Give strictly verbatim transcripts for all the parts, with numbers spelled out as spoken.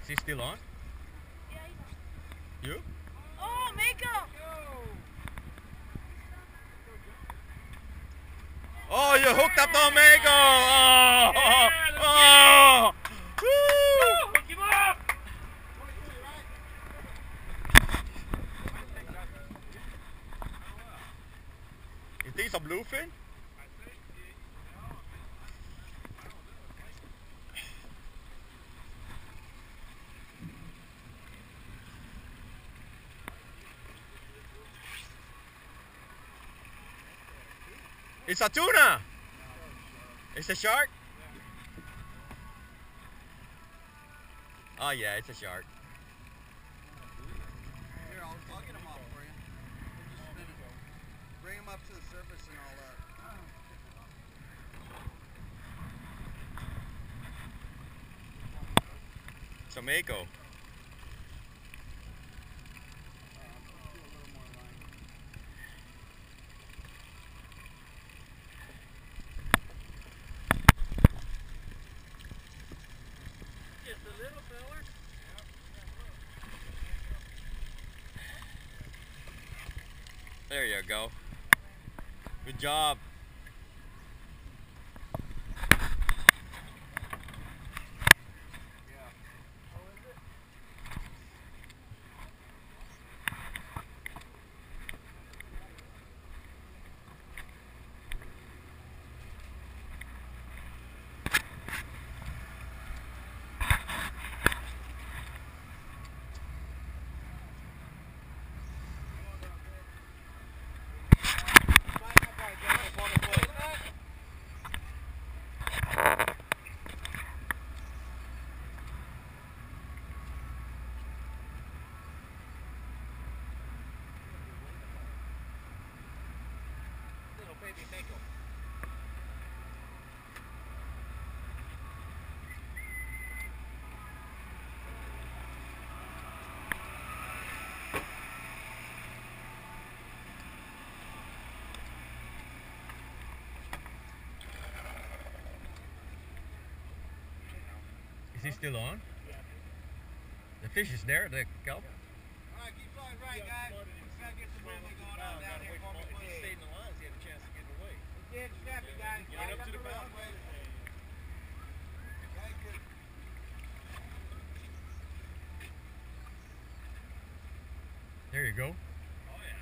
Is he still on? Yeah, he's on. You? Oh, Mako! Oh, you hooked up the Mako! Oh! Yeah, Oh! Woo! Woo! Hook him up! Is this a bluefin? It's a tuna! It's a shark? Oh yeah, it's a shark. Here, I'll, I'll get them off for you. We'll just spin it. Bring them up to the surface and I'll, uh... It's a Mako. Just a little feller. There you go. Good job. Little baby Mako. Is he still on? The fish is there, the kelp? Alright, keep flying right, guys. Just gotta get some movement going on down here before we If he play. stayed in the lines, he had a chance to get away. Get snappy, guys. Get up to the bow. There you go. Oh yeah.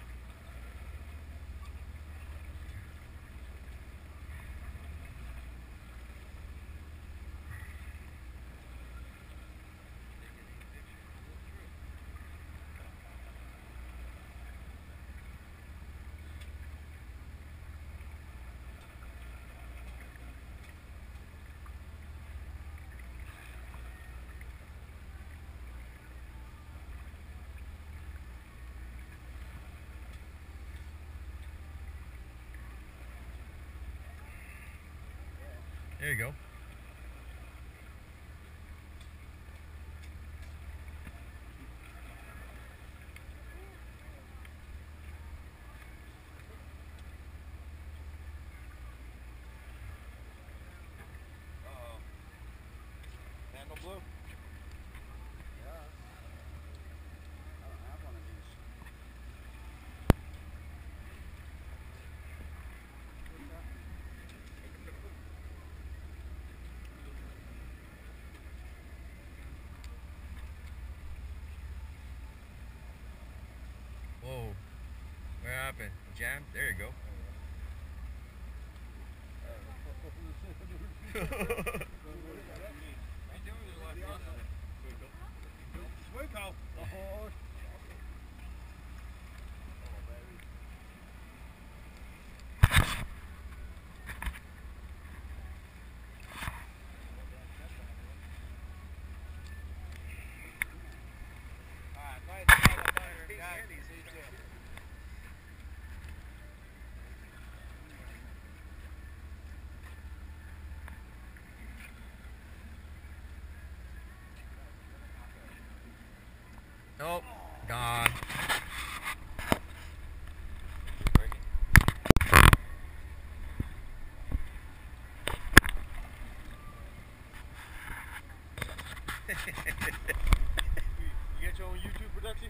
There you go. Uh-oh. Handle blue. Yeah. I don't have one of these. Whoa. What happened? Jammed? There you go. Mako. Oh. Alright, right, right up under, guys. Nope. Gone. You got your own YouTube production?